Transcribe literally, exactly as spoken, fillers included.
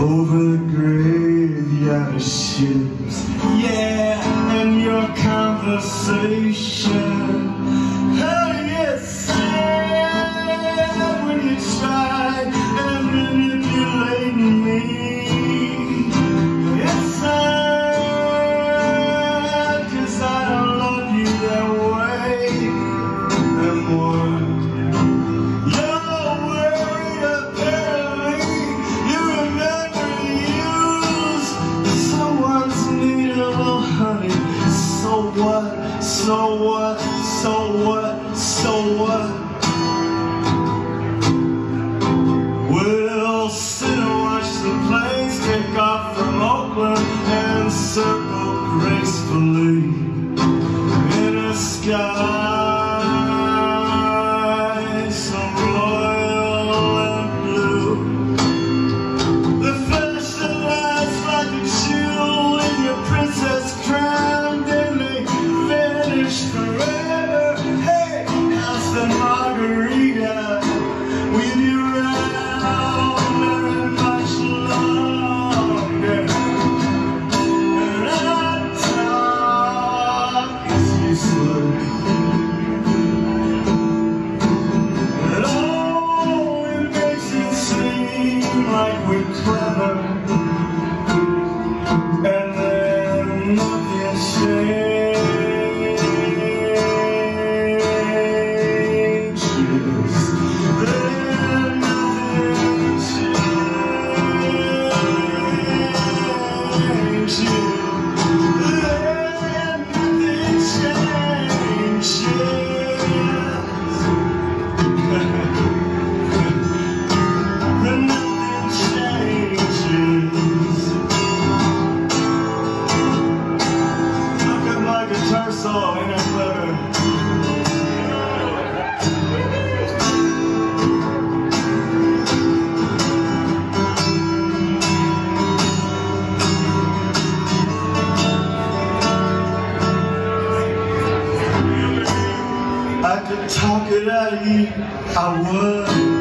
over the graveyard of ships. Yeah, and your conversation. Oh, yes, sad when you tried and manipulate me. It's sad 'cause I don't love you that way anymore. You're worried apparently. You remember you use someone's needle, honey. So what? So what? So what? So what? We'll sit and watch the planes take off from Oakland and circle gracefully in a sky so royal and blue. The flash that lies like a jewel in your princess crown, then they vanish forever. Hey, how's the margarita with you around very much longer? And our talk is useless. And oh, it makes it seem like we're clever, and then nothing changes. Then nothing changes. Then nothing changes. Then nothing changes. Look at my guitar solo, ain't it clever? I could talk it out of you, I would.